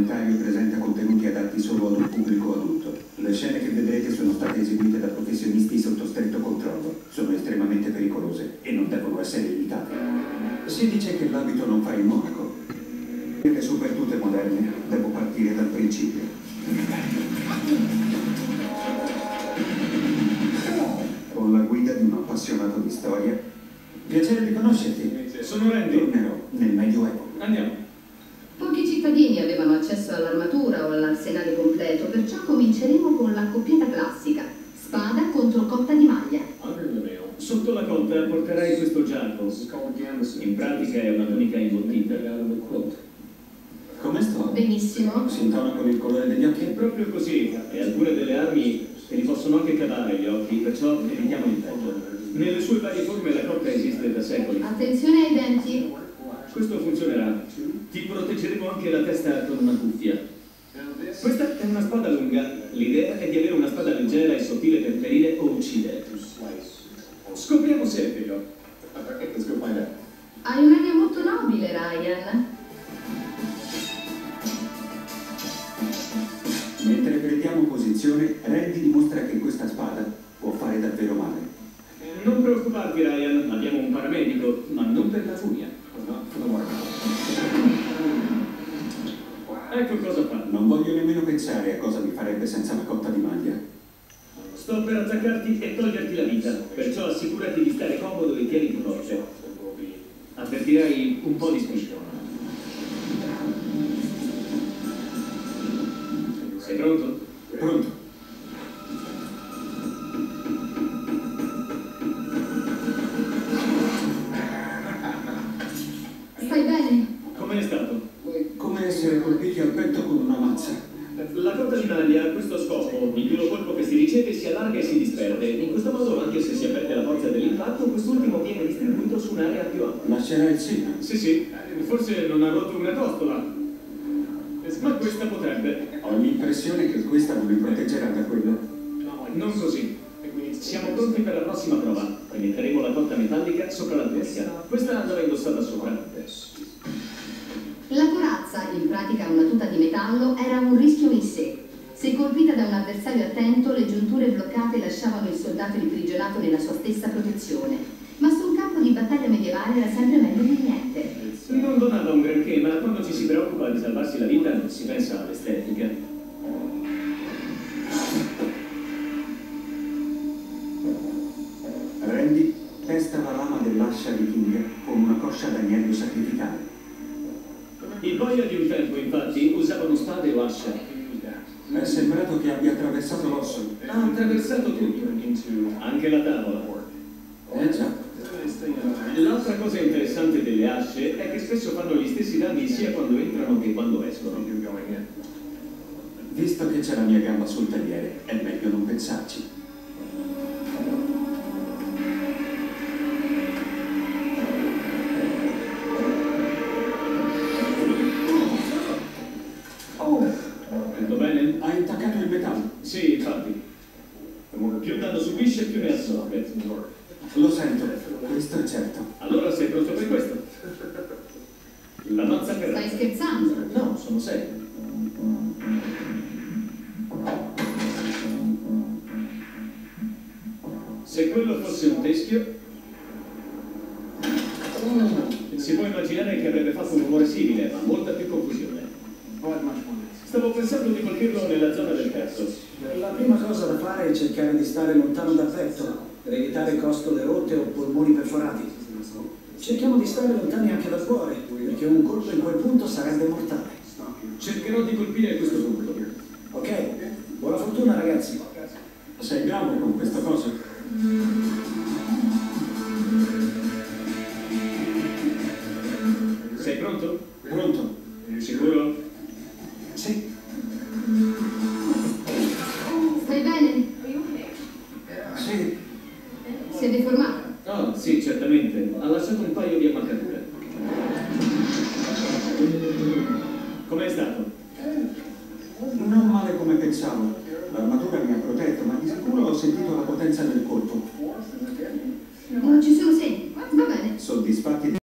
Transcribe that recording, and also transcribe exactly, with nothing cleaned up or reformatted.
documentario presenta contenuti adatti solo ad un pubblico adulto. Le scene che vedrete sono state eseguite da professionisti sotto stretto controllo. Sono estremamente pericolose e non devono essere imitate. Si dice che l'abito non fa il monaco. Per su per tutte moderne, devo partire dal principio. Con la guida di un appassionato di storia. Piacere di conoscerti. Sono Randy. Tornerò nel Medioevo. Andiamo. Pochi cittadini avevano accesso all'armatura o all'arsenale completo, perciò cominceremo con la coppietta classica. Spada contro cotta di maglia. Sotto la cotta porterai questo giallo. In pratica è una tunica imbottita. Come sto? Benissimo. Si intona con il colore degli occhi? È proprio così. E alcune delle armi te li possono anche cavare gli occhi, perciò evitiamo il peggio. Nelle sue varie forme la cotta esiste da secoli. Attenzione ai denti. Questo funzionerà. Ti proteggeremo anche la testa con una cuffia. Questa è una spada lunga. L'idea è di avere una spada leggera e sottile per ferire o uccidere. Scopriamo se è vero. Hai un'aria molto nobile, Ryan. Mentre prendiamo posizione, Randy dimostra che questa spada può fare davvero male. Non preoccuparti, Ryan. Abbiamo un paramedico, ma non per la furia. Ecco cosa fa. Non voglio nemmeno pensare a cosa mi farebbe senza la cotta di maglia. Sto per attaccarti e toglierti la vita, perciò assicurati di stare comodo e tieniti forte. Avvertirai un po' di spinta. Sei pronto? Pronto? Stai bene? Come è stato? Come essere colpiti al petto con una mazza. La cotta di maglia ha questo scopo: il primo colpo che si riceve si allarga e si disperde. In questo modo, anche se si avverte la forza dell'impatto, quest'ultimo viene distribuito su un'area più ampia. Lascerà il segno? Sì, sì, forse non ha rotto una costola, ma questa potrebbe. Ho l'impressione che questa non mi proteggerà da quello. Non così. Siamo pronti per la prossima prova. Metteremo la cotta metallica sopra la tunica. Questa andrà indossata sopra. La corazza, in pratica una tuta di metallo, era un rischio in sé. Se colpita da un avversario attento, le giunture bloccate lasciavano il soldato imprigionato nella sua stessa protezione. Ma su un campo di battaglia medievale era sempre meglio di niente. Non donava un granché, ma quando ci si preoccupa di salvarsi la vita non si pensa all'estetica. Randy testa la lama dell'ascia vichinga con una coscia d'agnello sacrificale. I boia di un tempo, infatti, usavano spade o ascia. È sembrato che abbia attraversato l'osso. Ha attraversato tutto, anche la tavola. Eh già. L'altra cosa interessante delle asce è che spesso fanno gli stessi danni sia quando entrano che quando escono. Visto che c'è la mia gamba sul tagliere, è meglio non pensarci. Tutto bene? Ha intaccato il metallo. Sì, infatti. Più danno subisce, più ne assorbe. Lo sento, questo è certo. Allora sei pronto per questo? La mazza per... Stai scherzando? No, sono serio. Se quello fosse un teschio, si può immaginare che avrebbe fatto un rumore simile, ma molta più confusione. Stavo pensando di colpirlo nella zona del petto. La prima cosa da fare è cercare di stare lontano dal petto, per evitare costole rotte o polmoni perforati. Cerchiamo di stare lontani anche dal cuore, perché un colpo in quel punto sarebbe mortale. Cercherò di colpire a questo punto. Ok? Buona fortuna, ragazzi. Sei bravo con questa cosa? Sei pronto? Pronto? Sicuro?